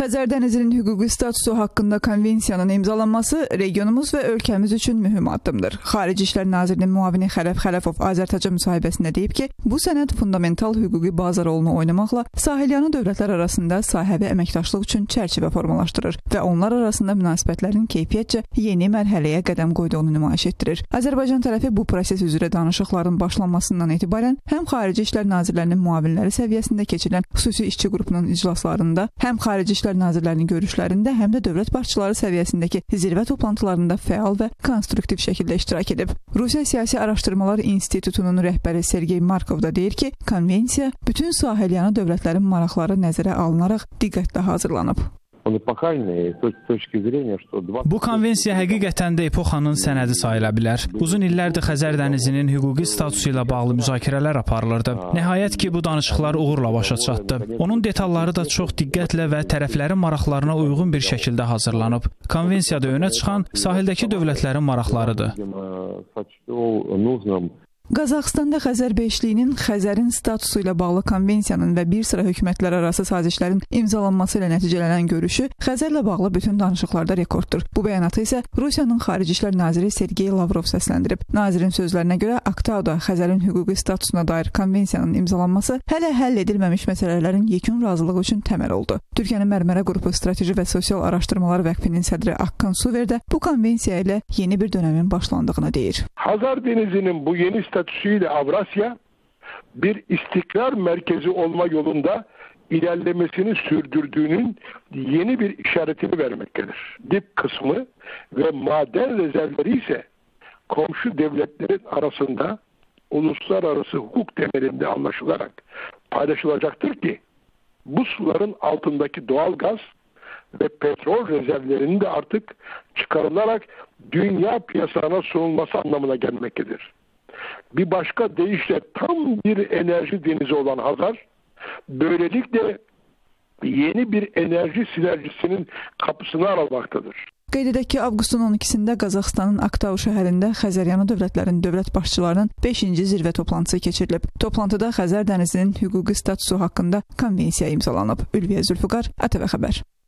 Xəzər dənizinin hüquqi statusu haqqında konvensiyanın imzalanması regionumuz və ölkəmiz üçün mühüm addımdır. Xarici İşlər Nazirinin müavini Xələf Xələfov Azərtaca müsahibəsində deyib ki, bu sənəd fundamental hüquqi bazar rolunu oynamaqla sahilyanı dövlətlər arasında sahəvi əməkdaşlıq üçün çərçivə formalaşdırır və onlar arasında münasibətlərin keyfiyyətcə yeni mərhələyə qədəm qoyduğunu nümayiş etdirir. Azərbaycan tərəfi bu proses üzrə danışıqların başlanmasından etibarən həm Xarici İşlər Nazirlərinin müavinləri səviyyəsində keçirilən xüsusi işçi qrupunun iclaslarında, həm Xarici İşlər Nazirlərinin görüşlərində, həm də dövlət başçıları səviyyəsindəki zirvə toplantılarında fəal və konstruktiv şəkildə iştirak edib. Rusiya Siyasi Araşdırmalar İnstitutunun rəhbəri Sergey Markov da deyir ki, konvensiya bütün sahilyanı dövlətlərin maraqları nəzərə alınaraq diqqətlə hazırlanıb. Bu konvensiya həqiqətən də epoxanın sənədi sayıla bilər. Uzun illərdir Xəzər dənizinin hüquqi statusu ilə bağlı müzakirələr aparılırdı. Nəhayət ki, bu danışıqlar uğurla başa çatdı. Onun detalları da çox diqqətlə və tərəflərin maraqlarına uyğun bir şəkildə hazırlanıb. Konvensiyada önə çıxan sahildəki dövlətlərin maraqlarıdır. Qazaxıstanda Xəzər beşliyinin Xəzərin statusu ilə bağlı konvensiyanın və bir sıra hökumətlərarası sazişlərin imzalanması ilə nəticələnən görüşü Xəzərlə bağlı bütün danışıqlarda rekorddur. Bu bəyanatı isə Rusiyanın Xarici İşlər Naziri Sergey Lavrov səsləndirib. Nazirin sözlərinə görə Aktauda Xəzərin hüquqi statusuna dair konvensiyanın imzalanması hələ həll edilməmiş məsələlərin yekun razılığı üçün təməl oldu. Türkiyənin Mərmərə qrupu Strateji və Sosial Araşdırmalar Vəqfinin sədri Akkan Suver də bu konvensiya ilə yeni bir dönəmin başlandığını deyir. Xəzər dənizinin bu yeni statüsüyle Avrasya bir istikrar merkezi olma yolunda ilerlemesini sürdürdüğünün yeni bir işaretini vermektedir. Dip kısmı ve maden rezervleri ise komşu devletlerin arasında uluslararası hukuk temelinde anlaşılarak paylaşılacaktır ki bu suların altındaki doğal gaz ve petrol rezervlerinin de artık çıkarılarak dünya piyasasına sunulması anlamına gelmektedir. Bir başka deyişle tam bir enerji denizi olan Hazar, böylelikle yeni bir enerji sinerjisinin kapısını aralamaktadır. Qeyd edək ki, avqustun 12-sində Qazaxıstanın Aktau şəhərində Xəzəryanı dövlətlərin dövlət başçılarının 5-ci zirvə toplantısı keçirilib. Toplantıda Xəzər dənizinin hüquqi statusu haqqında konvensiya imzalanıb. Ülviyə Zülfüqar, ATV Xəbər.